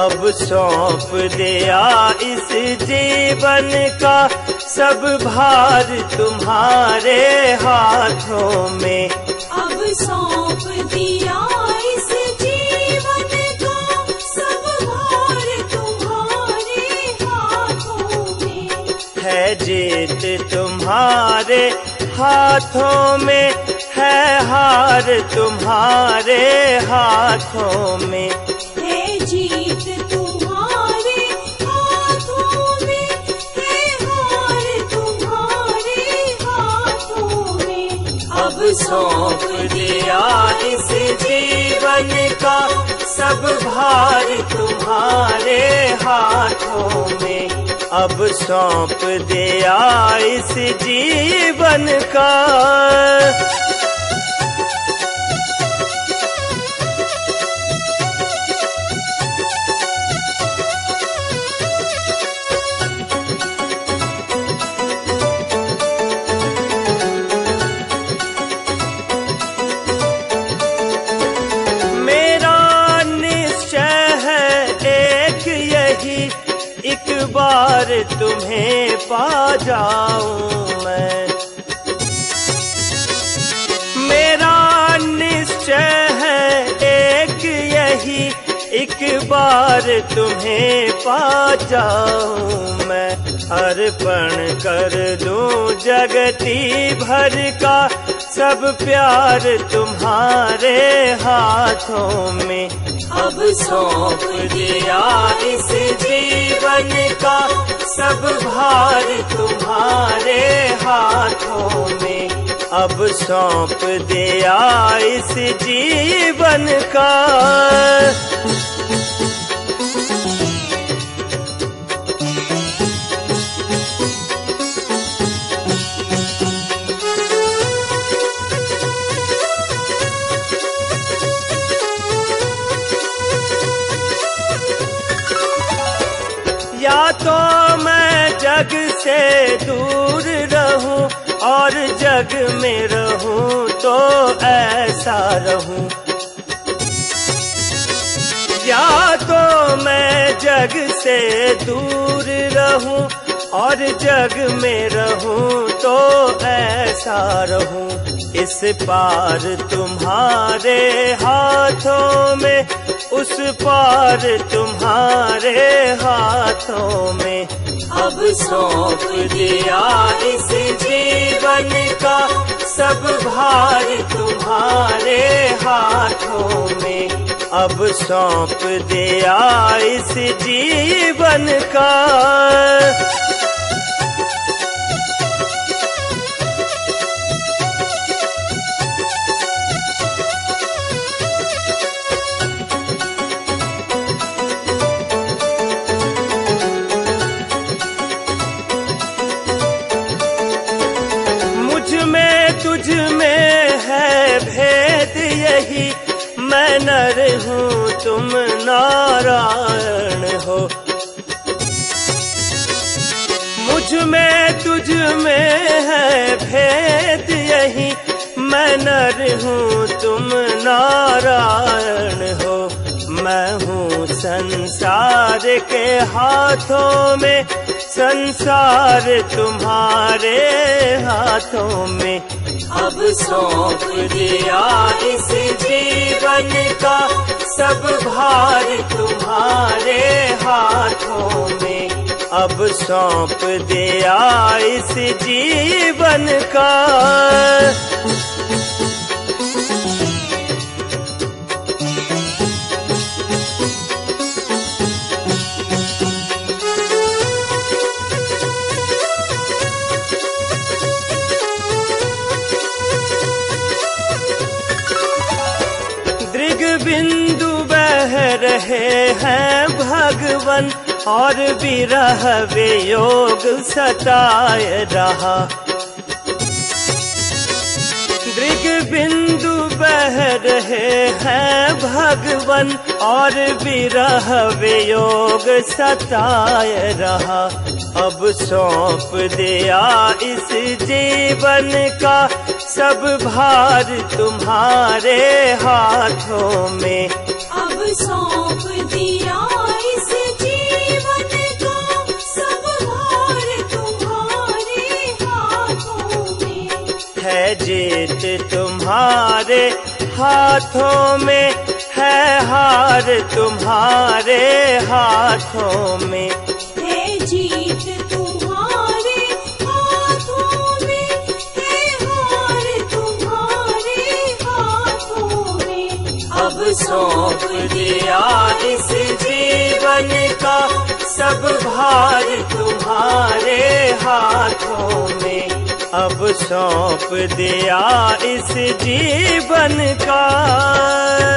अब सौंप दिया इस जीवन का सब भार तुम्हारे हाथों में। अब सौंप दिया इस जीवन का सब भार तुम्हारे हाथों में। है जीत तुम्हारे हाथों में, है हार तुम्हारे हाथों में। है जीत तुम्हारे हाथों में, है हार तुम्हारे हाथों में। अब सौंप दिया इस जीवन का सब भार तुम्हारे हाथों में। अब सौंप दिया इस जीवन का। एक बार तुम्हें पा जाऊं मैं, मेरा निश्चय है एक यही, एक बार तुम्हें पा जाऊं मैं। अर्पण कर दूं जगती भर का सब प्यार तुम्हारे हाथों में। अब सौंप दिया इस जीवन का सब भार तुम्हारे हाथों में। अब सौंप दिया इस जीवन का। या तो मैं जग से दूर रहूं और जग में रहूं तो ऐसा रहूं, या तो मैं जग से दूर रहूं और जग में रहूं तो ऐसा रहूं। इस पार तुम्हारे हाथों में, उस पार तुम्हारे हाथों में। अब सौंप दिया इस जीवन का सब भार तुम्हारे हाथों में। अब सौंप दिया इस जीवन का। तुझ में है भेद यही, मैं नर हूँ तुम नारायण हो। मुझ में तुझ में है भेद यही, मैं नर हूँ तुम नारायण हो। मैं हूँ संसार के हाथों में, संसार तुम्हारे हाथों में। अब सौंप दिया इस जीवन का सब भार तुम्हारे हाथों में। अब सौंप दिया इस जीवन का। बिंदु बह रहे हैं भगवन और विरह वियोग सताए रहा। दृग बिंदु बह रहे हैं भगवन और विरह वियोग सताए रहा। अब सौंप दिया इस जीवन का सब भार तुम्हारे हाथों में। अब सौंप दिया इस है जीत तुम्हारे हाथों में, है हार तुम्हारे हाथों में। है जीत तुम्हारे हाथों में, है हार तुम्हारे हाथों में। अब सौंप दिया इस जीवन का सब भार तुम्हारे हाथों में। अब सौंप दिया इस जीवन का